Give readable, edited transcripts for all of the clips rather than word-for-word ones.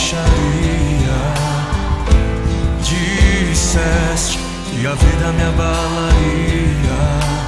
deixaria. Disseste que a vida me abalaria.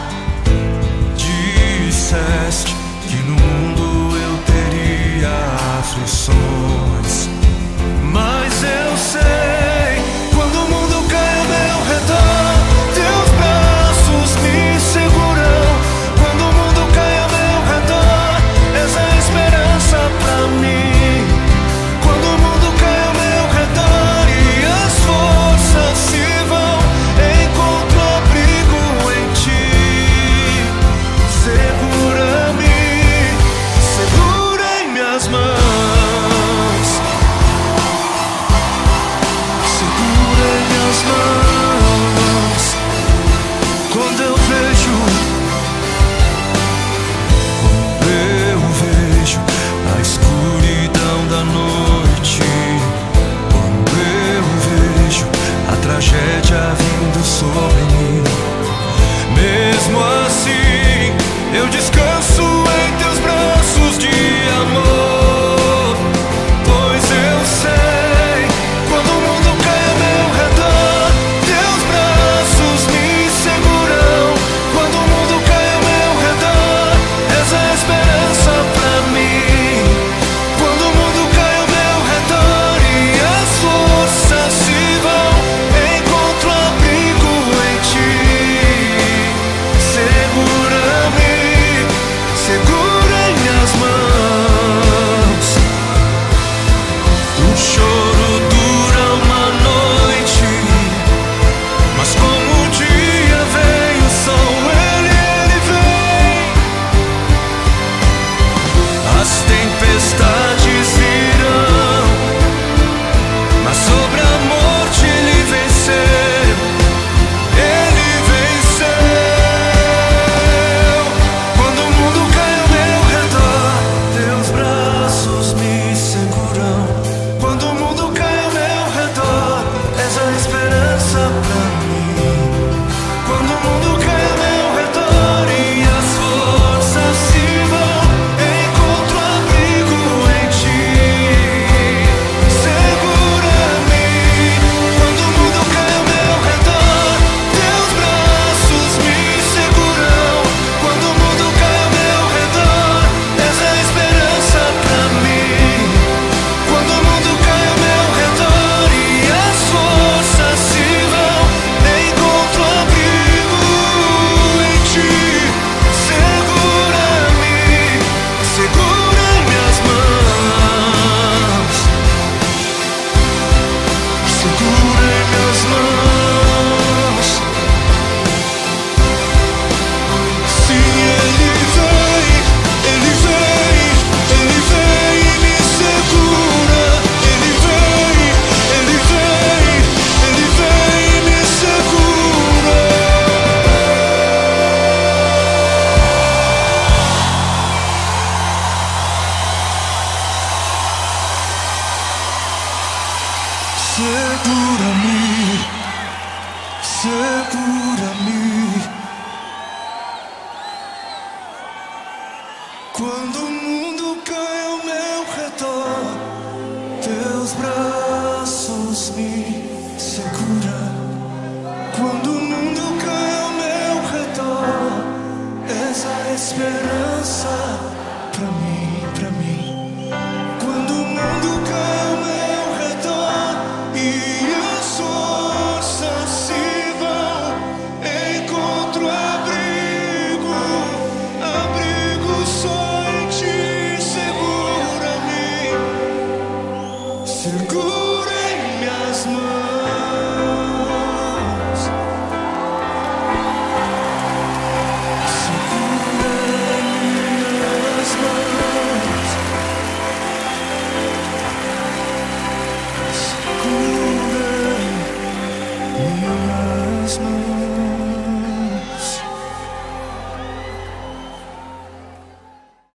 Disseste que no mundo eu teria aflições. Mas eu sei, quando o mundo cai ao meu redor, teus braços me seguram. Quando o mundo cai ao meu redor, és a esperança pra mim. Quando o mundo cai ao meu redor e as forças se vão, encontro abrigo em ti. Segura-me, segura em minhas mãos. Mãos, quando eu vejo a escuridão da noite, quando eu vejo a tragédia vindo sobre mim, mesmo assim eu descanso em teus braços de amor, pois eu sei, quando o mundo cai ao meu redor, teus braços me seguram. Quando o mundo cai ao meu redor, és a esperança pra mim. Quando o mundo cai ao meu redor e as forças se vão, encontro abrigo em ti. Segura-me, segura em minhas mãos. O choro dura uma noite, mas como o dia vem, o sol ele vem. As tempestades virão, mas sobre a morte ele venceu. Ele venceu. Quando o mundo cai ao meu redor, teus braços me seguram. Quando o mundo cai ao meu redor, és a esperança pra mim. Quando o mundo cai ao meu redor e as forças se vão, encontro abrigo em ti. Segura-me. Quando o mundo cai ao meu redor, teus braços me seguram. Quando o mundo cai ao meu redor, és a esperança pra mim. Quando o mundo cai ao meu redor e as forças se vão, encontro abrigo em ti. Segura-me, segura em minhas mãos. Segura em minhas mãos. Sim, ele vem, ele vem, ele vem e me segura. Ele vem, ele vem, ele vem e me segura. Segura-me, segura-me. Quando o mundo cai ao meu redor, teus braços me seguram. Quando o mundo cai ao meu redor, és a esperança.